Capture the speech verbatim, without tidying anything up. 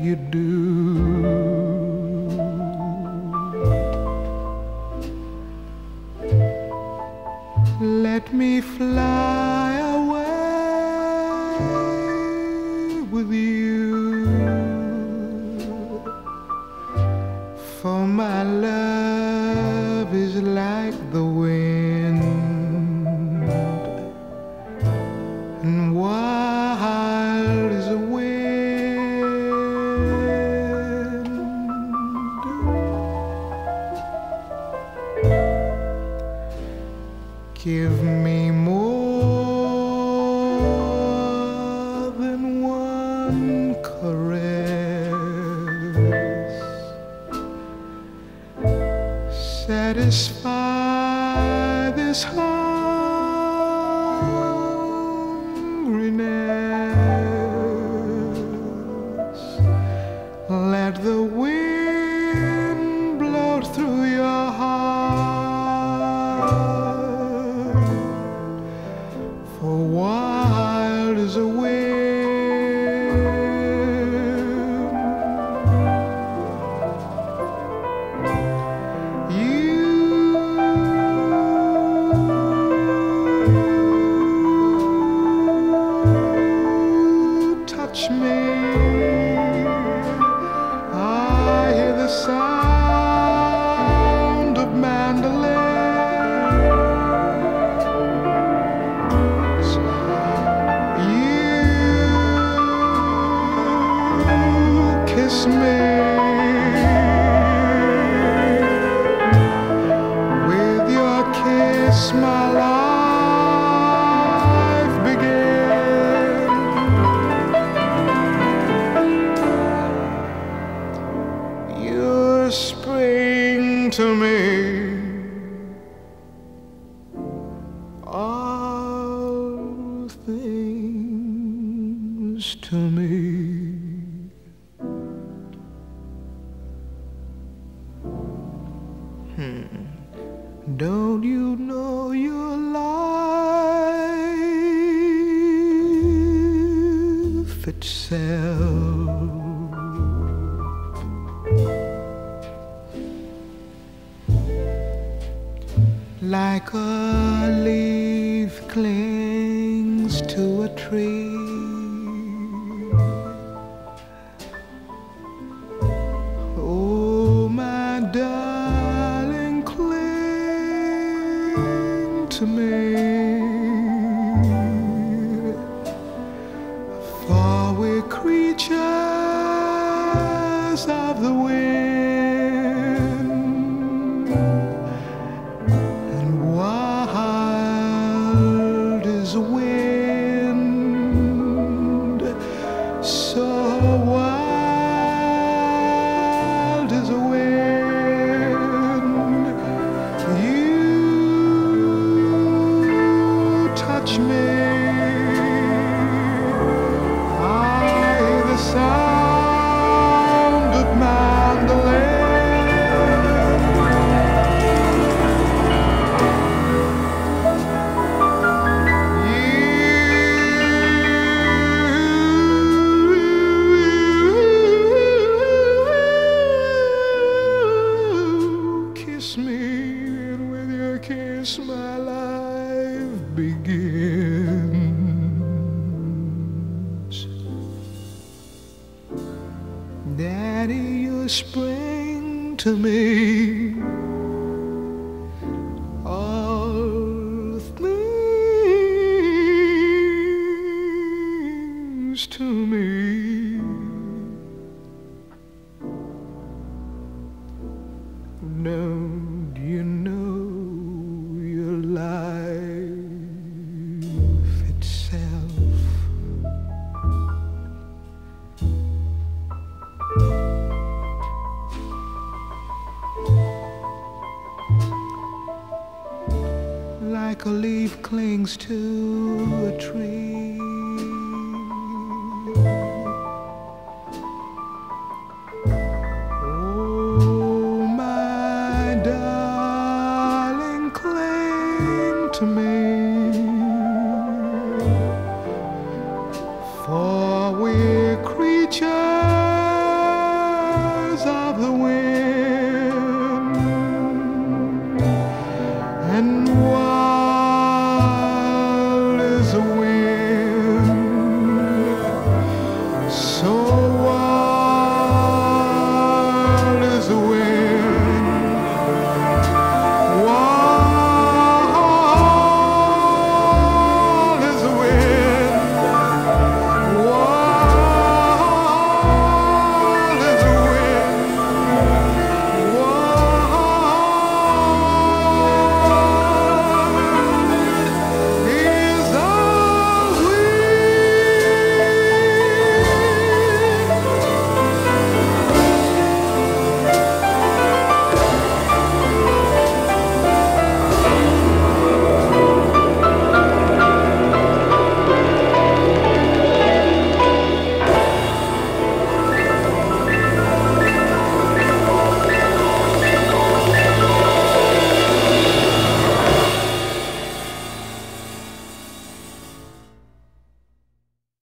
you do. Let me fly away with you, for my love is like the wind, and wild is the wind. Give me more than one caress, satisfy this hungriness. Let the wind blow through your heart, for wild is the wind. Touch me, I hear the sound of mandolins. You kiss me, with your kiss my life begins. You're spring to me, all things to me. Hmm. Don't you know your life itself? Like a leaf clings to a tree, oh my darling, cling to me, for we're creatures of the wind. Wind, so wild is the wind. You touch me, I hear the sound of mandolin. Kiss me, and with your kiss my life begins. Daddy, you're spring to me, all things to me. Don't you know your life itself? Like a leaf clings to a tree,